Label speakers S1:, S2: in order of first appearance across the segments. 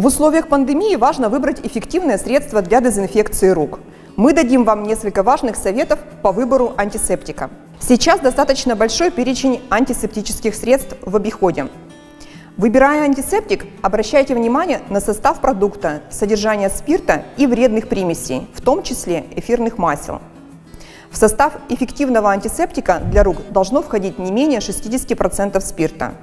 S1: В условиях пандемии важно выбрать эффективное средство для дезинфекции рук. Мы дадим вам несколько важных советов по выбору антисептика. Сейчас достаточно большой перечень антисептических средств в обиходе. Выбирая антисептик, обращайте внимание на состав продукта, содержание спирта и вредных примесей, в том числе эфирных масел. В состав эффективного антисептика для рук должно входить не менее 60% спирта.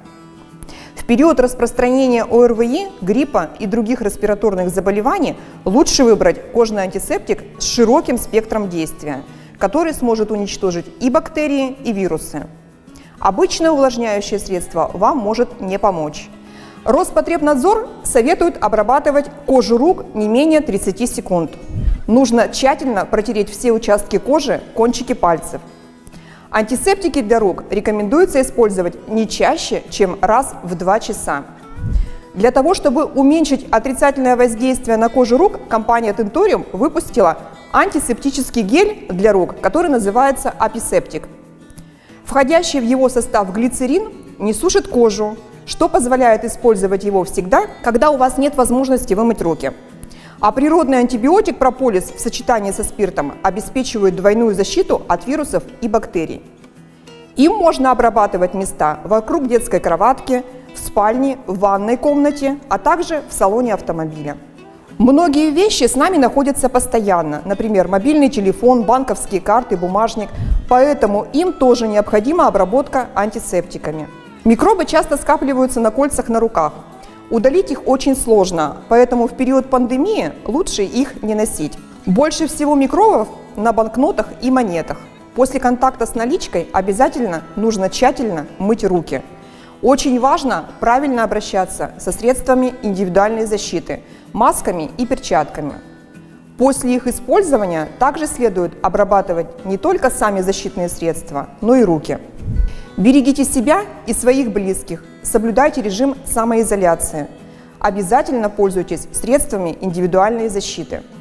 S1: В период распространения ОРВИ, гриппа и других респираторных заболеваний лучше выбрать кожный антисептик с широким спектром действия, который сможет уничтожить и бактерии, и вирусы. Обычное увлажняющее средство вам может не помочь. Роспотребнадзор советует обрабатывать кожу рук не менее 30 секунд. Нужно тщательно протереть все участки кожи, кончики пальцев. Антисептики для рук рекомендуется использовать не чаще, чем раз в 2 часа. Для того, чтобы уменьшить отрицательное воздействие на кожу рук, компания Tentorium выпустила антисептический гель для рук, который называется Аписептик. Входящий в его состав глицерин не сушит кожу, что позволяет использовать его всегда, когда у вас нет возможности вымыть руки. А природный антибиотик прополис в сочетании со спиртом обеспечивает двойную защиту от вирусов и бактерий. Им можно обрабатывать места вокруг детской кроватки, в спальне, в ванной комнате, а также в салоне автомобиля. Многие вещи с нами находятся постоянно, например, мобильный телефон, банковские карты, бумажник, поэтому им тоже необходима обработка антисептиками. Микробы часто скапливаются на кольцах на руках. Удалить их очень сложно, поэтому в период пандемии лучше их не носить. Больше всего микробов на банкнотах и монетах. После контакта с наличкой обязательно нужно тщательно мыть руки. Очень важно правильно обращаться со средствами индивидуальной защиты, масками и перчатками. После их использования также следует обрабатывать не только сами защитные средства, но и руки. Берегите себя и своих близких, соблюдайте режим самоизоляции. Обязательно пользуйтесь средствами индивидуальной защиты.